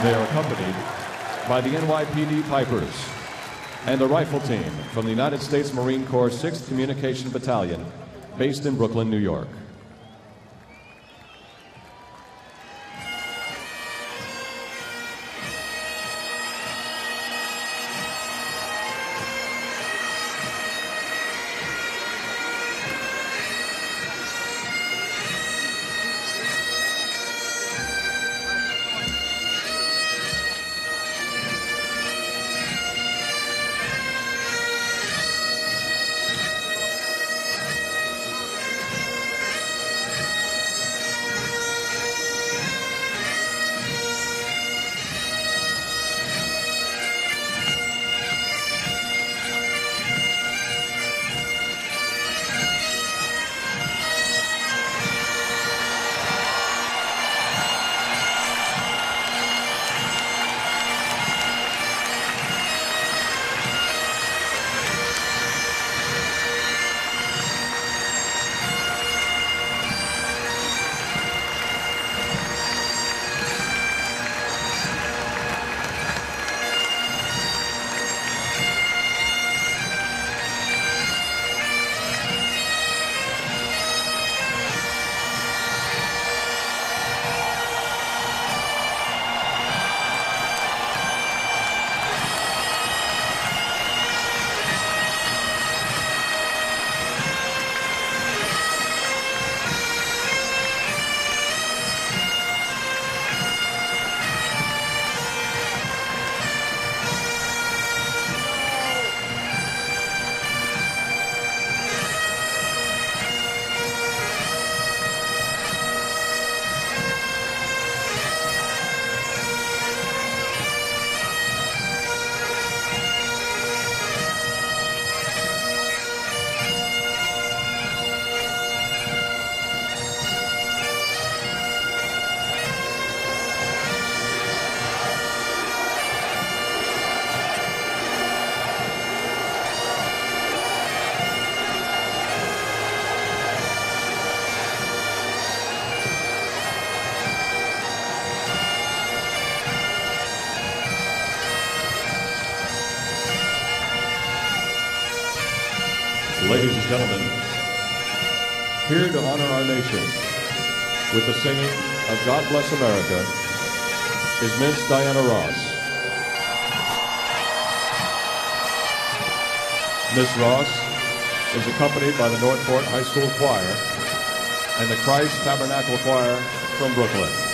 They are accompanied by the NYPD Pipers and a rifle team from the United States Marine Corps 6th Communication Battalion, based in Brooklyn, New York. Ladies and gentlemen, here to honor our nation with the singing of God Bless America is Miss Diana Ross. Miss Ross is accompanied by the Northport High School Choir and the Christ Tabernacle Choir from Brooklyn.